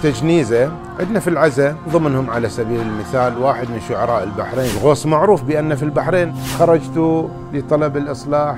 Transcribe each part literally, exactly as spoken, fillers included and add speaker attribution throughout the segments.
Speaker 1: التجنيزة عندنا في العزاء ضمنهم على سبيل المثال واحد من شعراء البحرين. الغوص معروف بأن في البحرين خرجت لطلب الإصلاح.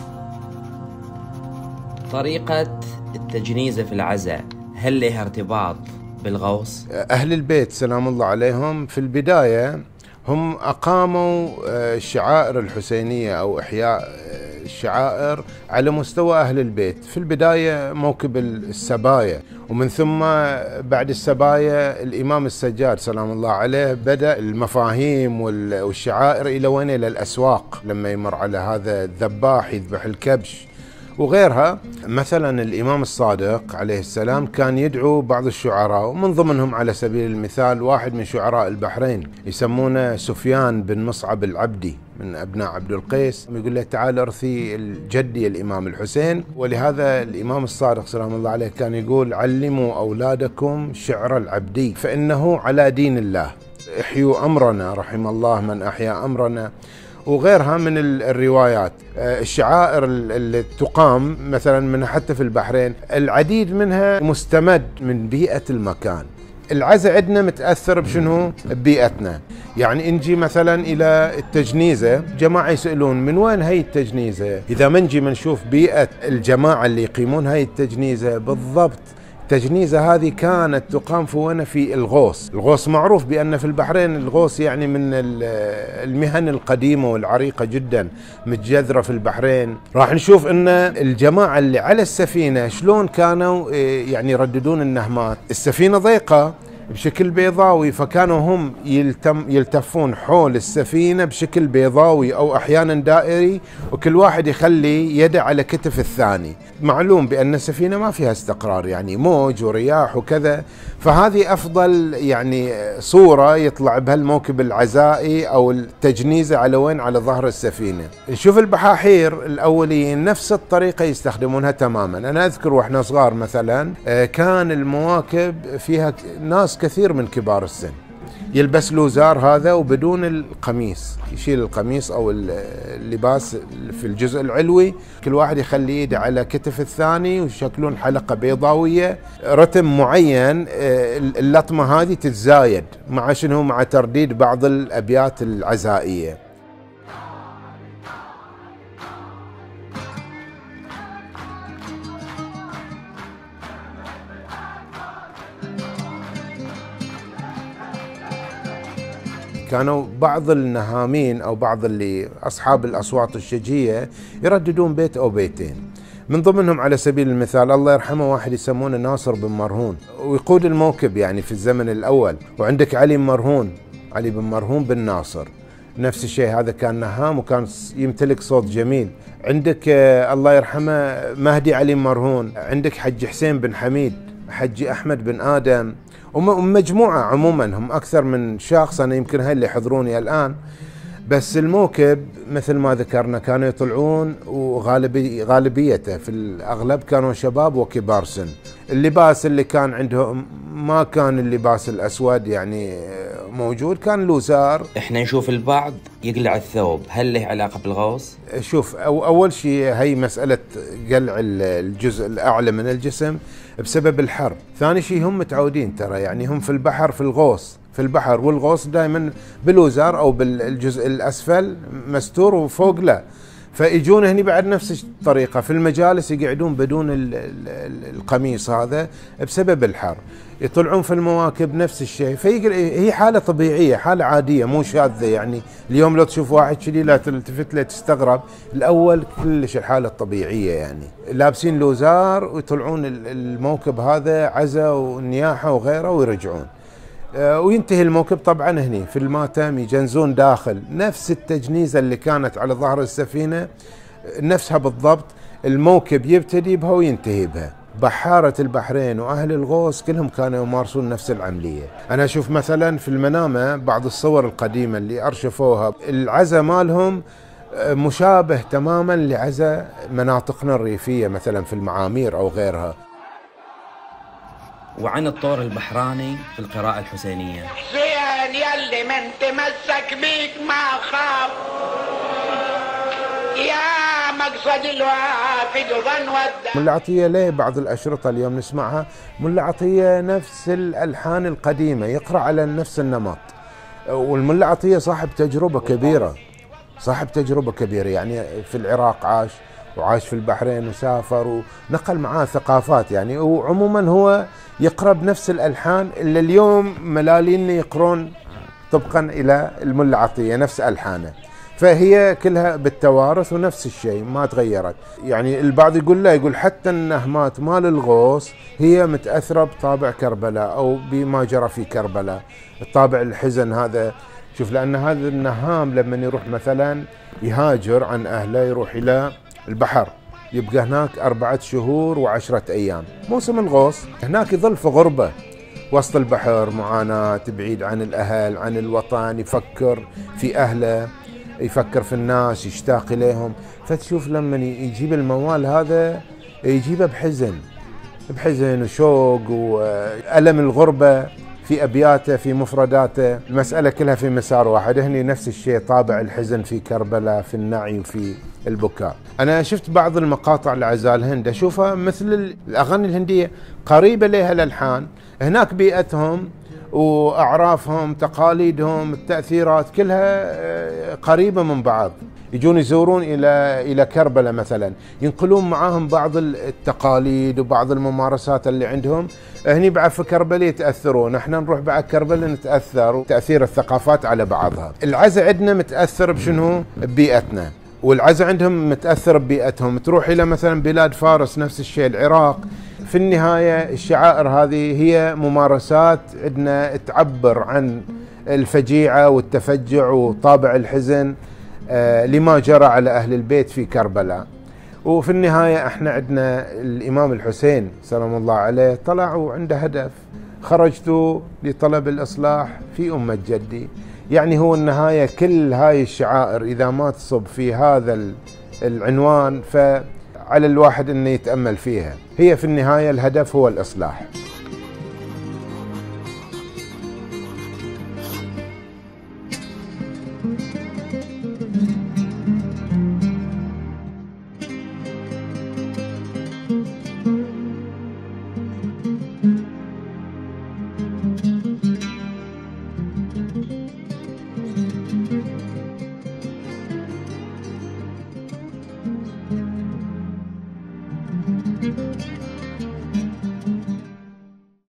Speaker 2: طريقة التجنيزة في العزاء هل لها ارتباط بالغوص؟
Speaker 1: أهل البيت سلام الله عليهم في البداية هم أقاموا الشعائر الحسينية أو إحياء الشعائر على مستوى أهل البيت. في البداية موكب السبايا، ومن ثم بعد السبايا الإمام السجاد سلام الله عليه بدأ المفاهيم والشعائر إلى وين؟ إلى الأسواق، لما يمر على هذا الذباح يذبح الكبش وغيرها. مثلا الإمام الصادق عليه السلام كان يدعو بعض الشعراء، ومن ضمنهم على سبيل المثال واحد من شعراء البحرين يسمونه سفيان بن مصعب العبدي من أبناء عبد القيس، يقول له تعال ارثي الجدي الإمام الحسين. ولهذا الإمام الصادق سلام الله عليه كان يقول علموا أولادكم شعر العبدي فإنه على دين الله، احيوا أمرنا رحم الله من أحيا أمرنا، وغيرها من الروايات. الشعائر اللي تقام مثلا من حتى في البحرين العديد منها مستمد من بيئة المكان. العزاء عندنا متأثر بشنو؟ ببيئتنا. يعني نجي مثلا إلى التجنيزة، جماعة يسألون من وين هي التجنيزة؟ إذا ما نجي نشوف بيئة الجماعة اللي يقيمون هاي التجنيزة بالضبط. التجنيزة هذه كانت تقام في وين؟ في الغوص. الغوص معروف بأن في البحرين الغوص يعني من المهن القديمة والعريقة جدا متجذرة في البحرين. راح نشوف أن الجماعة اللي على السفينة شلون كانوا يعني يرددون النهمات. السفينة ضيقة بشكل بيضاوي، فكانوا هم يلتم يلتفون حول السفينة بشكل بيضاوي أو أحيانا دائري، وكل واحد يخلي يده على كتف الثاني. معلوم بأن السفينة ما فيها استقرار، يعني موج ورياح وكذا، فهذه أفضل يعني صورة يطلع بها الموكب العزائي أو التجنيزة على وين؟ على ظهر السفينة. نشوف البحاحير الأولين نفس الطريقة يستخدمونها تماما. أنا أذكر وإحنا صغار مثلا كان المواكب فيها ناس كثير من كبار السن، يلبس لوزار هذا وبدون القميص، يشيل القميص أو اللباس في الجزء العلوي، كل واحد يخلي يده على كتف الثاني ويشكلون حلقة بيضاوية رتم معين. اللطمة هذه تتزايد مع شنو؟ مع ترديد بعض الأبيات العزائية. كانوا بعض النهامين أو بعض اللي أصحاب الأصوات الشجية يرددون بيت أو بيتين، من ضمنهم على سبيل المثال الله يرحمه واحد يسمونه ناصر بن مرهون، ويقود الموكب يعني في الزمن الأول. وعندك علي مرهون، علي بن مرهون بن ناصر نفس الشيء، هذا كان نهام وكان يمتلك صوت جميل. عندك الله يرحمه مهدي علي مرهون، عندك حج حسين بن حميد، حجي أحمد بن آدم، ومجموعة عموما هم أكثر من شخص. أنا يمكن هاي اللي يحضروني الآن. بس الموكب مثل ما ذكرنا كانوا يطلعون، وغالبي غالبيته في الأغلب كانوا شباب وكبار سن. اللباس اللي كان عندهم ما كان اللباس الأسود يعني موجود، كان لوزار.
Speaker 2: احنا نشوف البعض يقلع الثوب، هل له علاقة بالغوص؟
Speaker 1: شوف، أو أول شيء هي مسألة قلع الجزء الأعلى من الجسم بسبب الحر. ثاني شيء هم متعودين ترى، يعني هم في البحر في الغوص في البحر والغوص دائما بالوزار أو بالجزء الأسفل مستور وفوق لا، فيجون هني بعد نفس الطريقة في المجالس يقعدون بدون القميص هذا بسبب الحر. يطلعون في المواكب نفس الشيء، فهي حالة طبيعية، حالة عادية مو شاذة. يعني اليوم لو تشوف واحد كذي لا تلتفت له تستغرب، الأول كلش الحالة الطبيعية. يعني لابسين لوزار ويطلعون الموكب هذا عزا ونياحة وغيره ويرجعون، وينتهي الموكب طبعا هني في الماتم يجنزون داخل. نفس التجنيزة اللي كانت على ظهر السفينة نفسها بالضبط، الموكب يبتدي بها وينتهي بها. بحارة البحرين وأهل الغوص كلهم كانوا يمارسون نفس العملية. أنا أشوف مثلا في المنامة بعض الصور القديمة اللي أرشفوها، العزا مالهم مشابه تماما لعزا مناطقنا الريفية مثلا في المعامير أو غيرها.
Speaker 2: وعن الطور البحراني في القراءة الحسينية.
Speaker 3: حسين يلي من تمسك بيك ما خاف، يا المقصد الوافد ظن والدم.
Speaker 1: ملا عطية ليه بعض الأشرطة اليوم نسمعها ملا عطية نفس الألحان القديمة، يقرأ على نفس النمط. والملا عطية صاحب تجربة كبيرة، صاحب تجربة كبيرة، يعني في العراق عاش وعاش في البحرين وسافر ونقل معاه ثقافات يعني. وعموما هو يقرأ بنفس الألحان اللي اليوم ملالين يقرون طبقا إلى الملا عطية نفس ألحانه، فهي كلها بالتوارث ونفس الشيء ما تغيرت. يعني البعض يقول لا، يقول حتى النهمات مال الغوص هي متأثرة بطابع كربلاء أو بما جرى في كربلاء، الطابع الحزن هذا. شوف، لأن هذا النهام لما يروح مثلا يهاجر عن أهله يروح إلى البحر، يبقى هناك أربعة شهور وعشرة أيام موسم الغوص، هناك يظل في غربة وسط البحر، معاناة، بعيد عن الأهل عن الوطن، يفكر في أهله، يفكر في الناس، يشتاق إليهم. فتشوف لما يجيب الموال هذا يجيبه بحزن بحزن وشوق وألم الغربة في أبياته في مفرداته، المسألة كلها في مسار واحد. هني نفس الشيء، طابع الحزن في كربلاء، في النعي وفي البكاء. أنا شفت بعض المقاطع لعزاء الهند أشوفها مثل الأغاني الهندية، قريبة لها الألحان، هناك بيئتهم وأعرافهم، تقاليدهم، التأثيرات كلها قريبة من بعض. يجون يزورون إلى إلى كربلاء مثلا، ينقلون معاهم بعض التقاليد وبعض الممارسات اللي عندهم. هني بعد في كربلاء يتأثرون، احنا نروح بعد كربلاء نتأثر، تأثير الثقافات على بعضها. العزاء عندنا متأثر بشنو؟ ببيئتنا، والعزاء عندهم متأثر ببيئتهم. تروح إلى مثلا بلاد فارس نفس الشيء، العراق. في النهاية الشعائر هذه هي ممارسات عندنا تعبر عن الفجيعة والتفجع وطابع الحزن آه لما جرى على أهل البيت في كربلاء. وفي النهاية احنا عندنا الإمام الحسين سلام الله عليه طلع وعنده هدف، خرجت لطلب الإصلاح في أمة جدي. يعني هو النهاية كل هاي الشعائر إذا ما تصب في هذا العنوان فعلى الواحد أنه يتأمل فيها. هي في النهاية الهدف هو الإصلاح.